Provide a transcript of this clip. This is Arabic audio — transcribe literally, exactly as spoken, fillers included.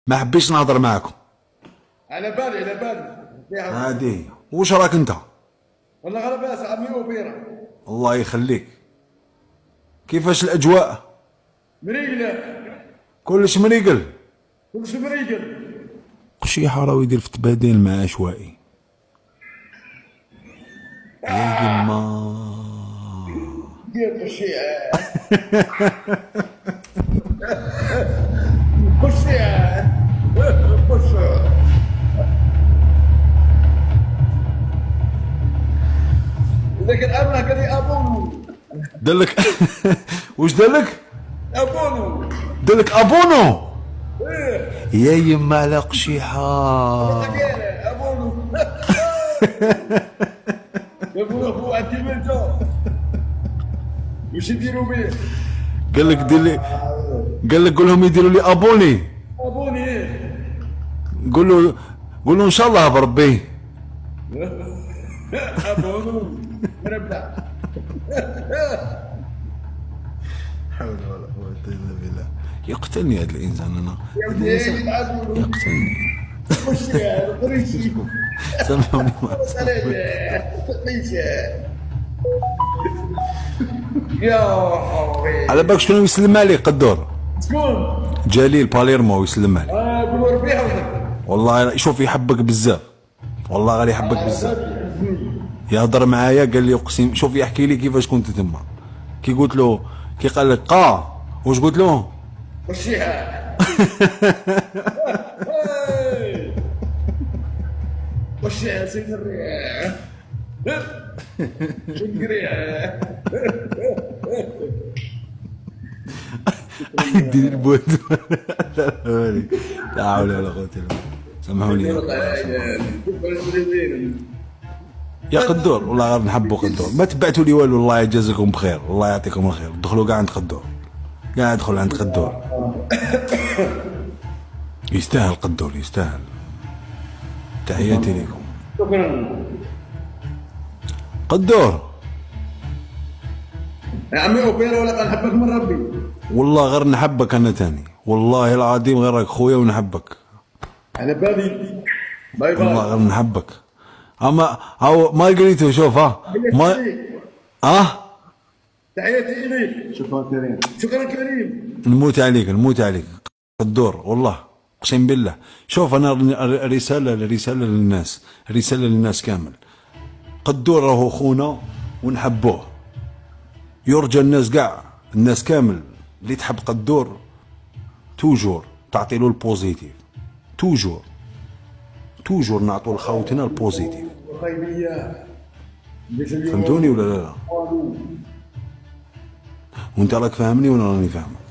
ما حبيتش نهضر معاكم. على بالي على بالي. عادي. واش راك انت؟ والله غير لاباس عمي وبيرة. الله يخليك. كيفاش الاجواء؟ مريقله. كلش مريقل. كلش مريقل. قشيحة راهو يدير في تبادل مع عشوائي. يا يما دير قشيحة. قشيحة. قشيحة. ذاك الأمر قال لي أبونو. دلك واش دلك؟ أبونو. دلك أبونو. يا يما على قشيحة. أبونو. يقولوا أبو أنتيمنتو. واش يديروا به؟ قال لك دير لي قال لك قول لهم يديروا لي ابوني. ابوني ايه؟ قول له قول له ان شاء الله بربي. ابونو مربع. حول ولا قوة الا بالله. يقتلني هذا الانسان انا. يقتلني. وش يا قريشي؟ سامحوني. يا حبيبي. على بالك شكون يسلم عليك قدور؟ شكون؟ جليل باليرمو يسلم عليك. اه قولوا ربيع ولا؟ والله شوف يحبك بزاف. والله غير يحبك بزاف. يهضر معايا قال لي اقسم شوف يحكي لي كيفاش كنت تما. كي قلت له كي قال لك قا واش قلت له؟ وشيها. وشيها سيد الريح. شكريا. يدير البوت. لا حول ولا قوة الا بالله. سامحوني يا قدور. والله غير نحبو قدور. ما تبعتوا لي والو. الله يجازيكم بخير. الله يعطيكم الخير. دخلوا كاع عند قدور. كاع ادخل عند قدور. يستاهل قدور يستاهل. تحياتي لكم. شكرا. قدور. يا عمي اوبيرا ولا نحبك من ربي. والله غير نحبك انا تاني. والله العظيم غير راك خويا ونحبك. على بالي. باي باي. والله غير نحبك. اما هاو مارغريتو شوف ها ما اه تحياتي اليك. شكرا كريم. شكرا كريم. نموت عليك نموت عليك قدور. والله اقسم بالله. شوف انا رساله رساله للناس رساله للناس كامل. قدور راهو خونا ونحبوه. يرجى الناس كاع الناس كامل اللي تحب قدور توجور تعطي له البوزيتيف. توجور توجور نعطوا لخوتنا البوزيتيف. فهمتوني ولا لا؟ وانت راك فاهمني وانا راني فاهمك.